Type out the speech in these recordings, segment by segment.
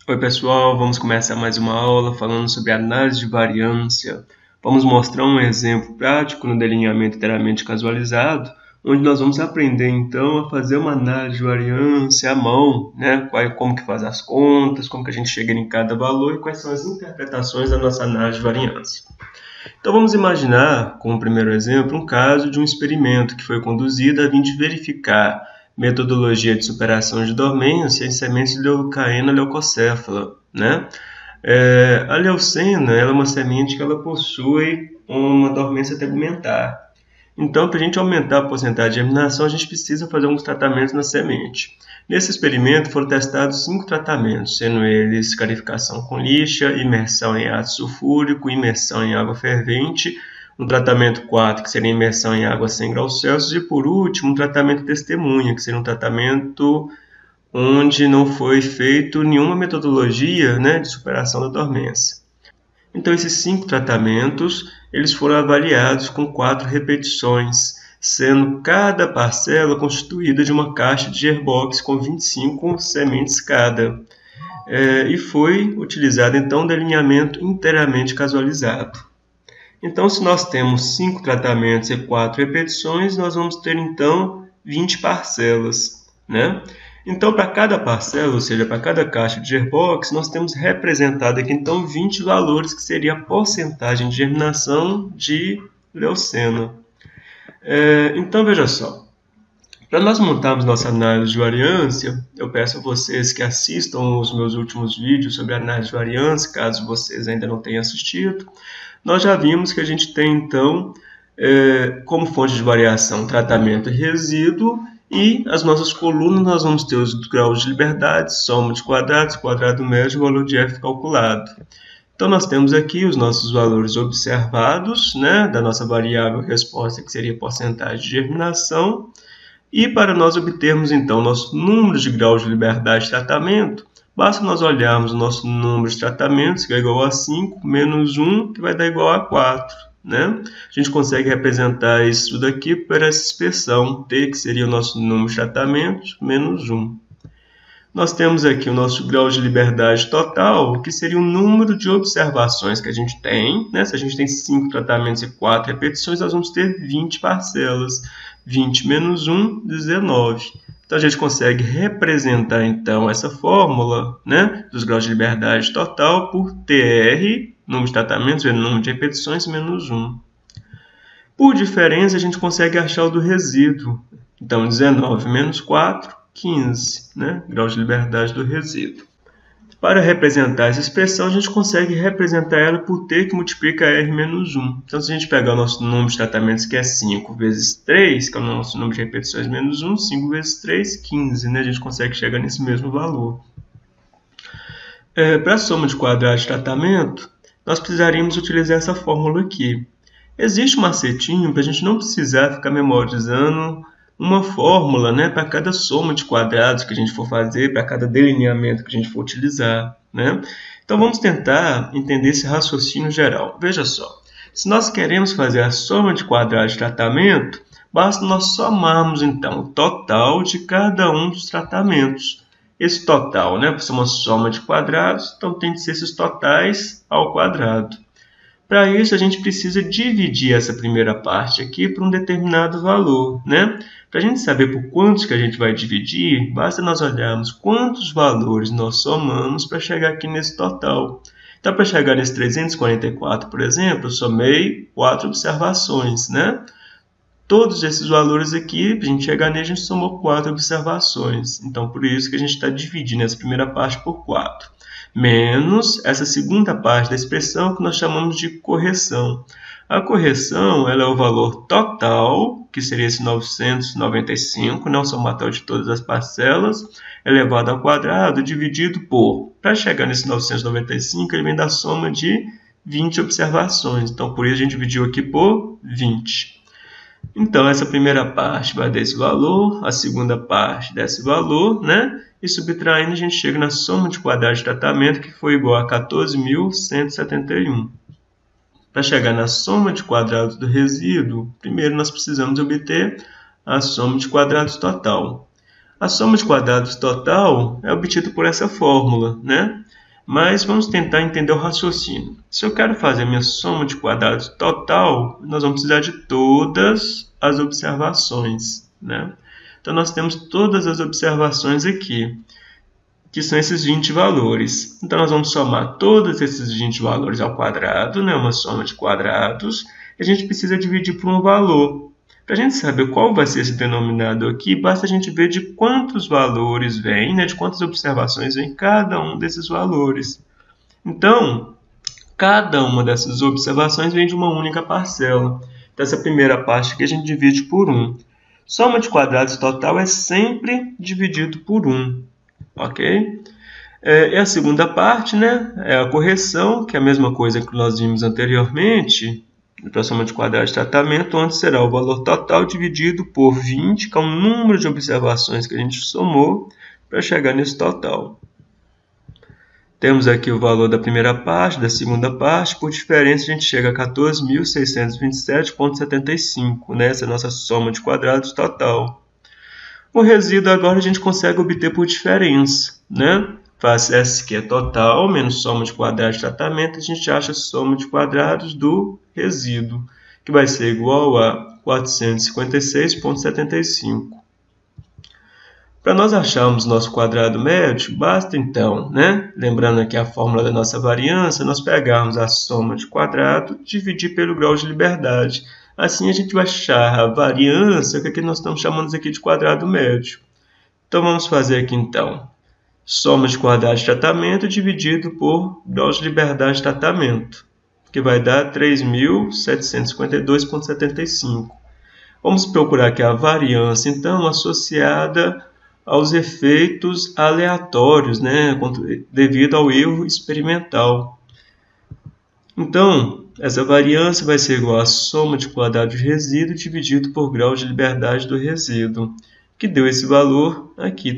Oi pessoal, vamos começar mais uma aula falando sobre análise de variância. Vamos mostrar um exemplo prático no delineamento inteiramente casualizado, onde nós vamos aprender então a fazer uma análise de variância à mão, né? Como que faz as contas, como que a gente chega em cada valor e quais são as interpretações da nossa análise de variância. Então vamos imaginar, como primeiro exemplo, um caso de um experimento que foi conduzido a fim de verificar metodologia de superação de dormência em sementes de leucaena leucocéfala, né? A leucena é uma semente que ela possui uma dormência tegumentar. Então, para a gente aumentar a porcentagem de germinação, a gente precisa fazer alguns tratamentos na semente. Nesse experimento foram testados 5 tratamentos, sendo eles escarificação com lixa, imersão em ácido sulfúrico, imersão em água fervente, um tratamento 4, que seria imersão em água a 100 graus Celsius, e por último, um tratamento testemunha, que seria um tratamento onde não foi feito nenhuma metodologia, né, de superação da dormência. Então, esses 5 tratamentos eles foram avaliados com 4 repetições, sendo cada parcela constituída de uma caixa de airbox com 25 sementes cada. E foi utilizado então um delineamento inteiramente casualizado. Então, se nós temos 5 tratamentos e 4 repetições, nós vamos ter então 20 parcelas, né? Então, para cada parcela, ou seja, para cada caixa de airbox, nós temos representado aqui então 20 valores, que seria a porcentagem de germinação de leucena. Então, veja só. Para nós montarmos nossa análise de variância, eu peço a vocês que assistam os meus últimos vídeos sobre análise de variância, caso vocês ainda não tenham assistido. Nós já vimos que a gente tem, então, como fonte de variação, tratamento e resíduo, e as nossas colunas nós vamos ter os graus de liberdade, soma de quadrados, quadrado médio e valor de f calculado. Então, nós temos aqui os nossos valores observados, né, da nossa variável resposta, que seria a porcentagem de germinação. E para nós obtermos, então, nosso número de graus de liberdade de tratamento, basta nós olharmos o nosso número de tratamentos, que é igual a 5, menos 1, que vai dar igual a 4. Né? A gente consegue representar isso daqui por essa expressão T, que seria o nosso número de tratamentos, menos 1. Nós temos aqui o nosso grau de liberdade total, que seria o número de observações que a gente tem. Né? Se a gente tem 5 tratamentos e 4 repetições, nós vamos ter 20 parcelas. 20 menos 1, 19. Então, a gente consegue representar, então, essa fórmula, né, dos graus de liberdade total por TR, número de tratamentos, vezes número de repetições, menos 1. Por diferença, a gente consegue achar o do resíduo. Então, 19 menos 4, 15, né, graus de liberdade do resíduo. Para representar essa expressão, a gente consegue representar ela por T que multiplica R menos 1. Então, se a gente pegar o nosso número de tratamentos, que é 5 vezes 3, que é o nosso número de repetições menos 1, 5 vezes 3, 15, né? A gente consegue chegar nesse mesmo valor. Para a soma de quadrados de tratamento, nós precisaríamos utilizar essa fórmula aqui. Existe um macetinho para a gente não precisar ficar memorizando uma fórmula, né, para cada soma de quadrados que a gente for fazer, para cada delineamento que a gente for utilizar, né? Então, vamos tentar entender esse raciocínio geral. Veja só, se nós queremos fazer a soma de quadrados de tratamento, basta nós somarmos, então, o total de cada um dos tratamentos. Esse total, né, por ser uma soma de quadrados, então tem que ser esses totais ao quadrado. Para isso, a gente precisa dividir essa primeira parte aqui por um determinado valor, né? Para a gente saber por quantos que a gente vai dividir, basta nós olharmos quantos valores nós somamos para chegar aqui nesse total. Então, para chegar nesse 344, por exemplo, eu somei 4 observações, né? Todos esses valores aqui, para a gente chegar nele, a gente somou 4 observações. Então, por isso que a gente está dividindo essa primeira parte por 4. Menos essa segunda parte da expressão que nós chamamos de correção. A correção ela é o valor total, que seria esse 995, né, o somatório de todas as parcelas, elevado ao quadrado, dividido por... Para chegar nesse 995, ele vem da soma de 20 observações. Então, por isso a gente dividiu aqui por 20. Então, essa primeira parte vai desse valor, a segunda parte desse valor, né? E subtraindo, a gente chega na soma de quadrados de tratamento, que foi igual a 14.171. Para chegar na soma de quadrados do resíduo, primeiro nós precisamos obter a soma de quadrados total. A soma de quadrados total é obtida por essa fórmula, né? Mas vamos tentar entender o raciocínio. Se eu quero fazer a minha soma de quadrados total, nós vamos precisar de todas as observações, né? Então, nós temos todas as observações aqui, que são esses 20 valores. Então, nós vamos somar todos esses 20 valores ao quadrado, né? Uma soma de quadrados, e a gente precisa dividir por um valor. Para a gente saber qual vai ser esse denominador aqui, basta a gente ver de quantos valores vem, né? De quantas observações vem cada um desses valores. Então, cada uma dessas observações vem de uma única parcela. Então, essa primeira parte aqui a gente divide por 1. Soma de quadrados total é sempre dividido por 1. Ok? E a segunda parte, né, é a correção, que é a mesma coisa que nós vimos anteriormente, para a soma de quadrados de tratamento, onde será o valor total dividido por 20, que é o número de observações que a gente somou para chegar nesse total. Temos aqui o valor da primeira parte, da segunda parte, por diferença a gente chega a 14.627,75, né? Essa é a nossa soma de quadrados total. O resíduo agora a gente consegue obter por diferença, né? Faz S que é total, menos soma de quadrados de tratamento, a gente acha a soma de quadrados do resíduo, que vai ser igual a 456,75. Para nós acharmos nosso quadrado médio, basta então, né? Lembrando aqui a fórmula da nossa variância, nós pegarmos a soma de quadrado e dividir pelo grau de liberdade. Assim a gente vai achar a variância, que aqui nós estamos chamando aqui de quadrado médio. Então vamos fazer aqui então. Soma de quadrados de tratamento dividido por grau de liberdade de tratamento, que vai dar 3.752,75. Vamos procurar aqui a variância, então, associada aos efeitos aleatórios, né, devido ao erro experimental. Então, essa variância vai ser igual à soma de quadrados de resíduo dividido por grau de liberdade do resíduo, que deu esse valor aqui,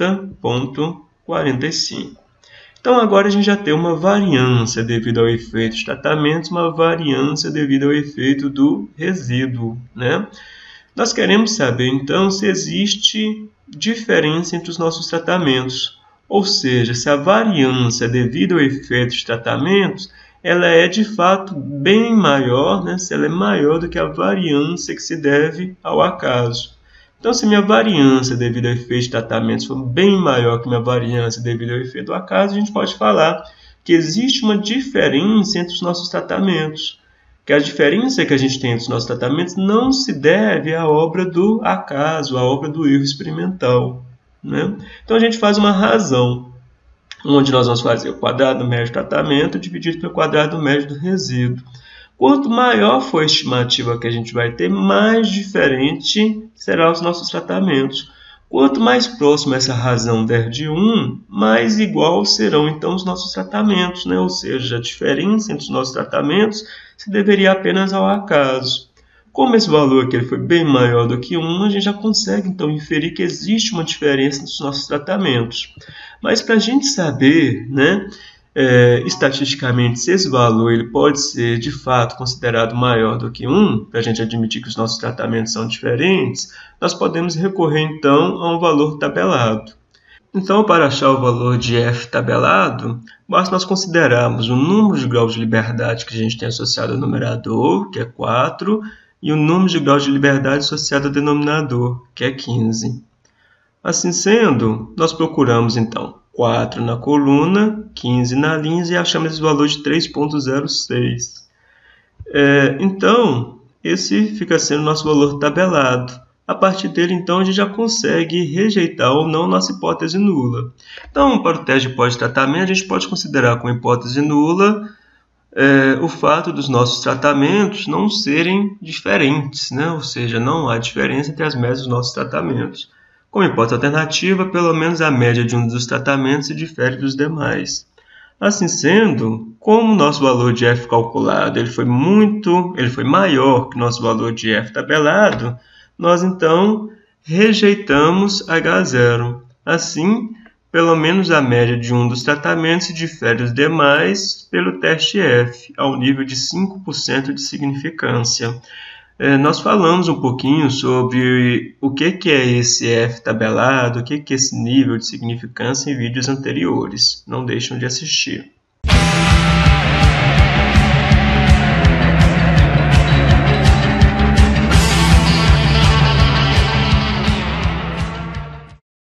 30,45. Então, agora a gente já tem uma variância devido ao efeito de tratamentos, uma variância devido ao efeito do resíduo, né? Nós queremos saber, então, se existe diferença entre os nossos tratamentos, ou seja, se a variância devido ao efeito de tratamentos, ela é de fato bem maior, né? Se ela é maior do que a variância que se deve ao acaso. Então, se minha variância devido ao efeito de tratamentos for bem maior que minha variância devido ao efeito do acaso, a gente pode falar que existe uma diferença entre os nossos tratamentos. Que a diferença que a gente tem entre os nossos tratamentos não se deve à obra do acaso, à obra do erro experimental, né? Então, a gente faz uma razão, onde nós vamos fazer o quadrado médio do tratamento dividido pelo quadrado médio do resíduo. Quanto maior for a estimativa que a gente vai ter, mais diferente serão os nossos tratamentos. Quanto mais próximo essa razão der de 1, mais igual serão então os nossos tratamentos, né? Ou seja, a diferença entre os nossos tratamentos se deveria apenas ao acaso. Como esse valor aqui foi bem maior do que 1, a gente já consegue então inferir que existe uma diferença entre os nossos tratamentos. Mas para a gente saber, né, estatisticamente, se esse valor ele pode ser de fato considerado maior do que 1, para a gente admitir que os nossos tratamentos são diferentes, nós podemos recorrer então a um valor tabelado. Então, para achar o valor de f tabelado, basta nós considerarmos o número de graus de liberdade que a gente tem associado ao numerador, que é 4, e o número de graus de liberdade associado ao denominador, que é 15. Assim sendo, nós procuramos então 4 na coluna, 15 na linha e achamos esse valor de 3,06. Então, esse fica sendo o nosso valor tabelado. A partir dele, então, a gente já consegue rejeitar ou não nossa hipótese nula. Então, para o teste de pós-tratamento, a gente pode considerar como hipótese nula o fato dos nossos tratamentos não serem diferentes, né? Ou seja, não há diferença entre as médias dos nossos tratamentos. Como hipótese alternativa, pelo menos a média de um dos tratamentos se difere dos demais. Assim sendo, como o nosso valor de f calculado ele foi maior que o nosso valor de f tabelado, nós então rejeitamos H0. Assim, pelo menos a média de um dos tratamentos se difere dos demais pelo teste F, ao nível de 5% de significância. Nós falamos um pouquinho sobre o que é esse F tabelado, o que é esse nível de significância em vídeos anteriores. Não deixem de assistir.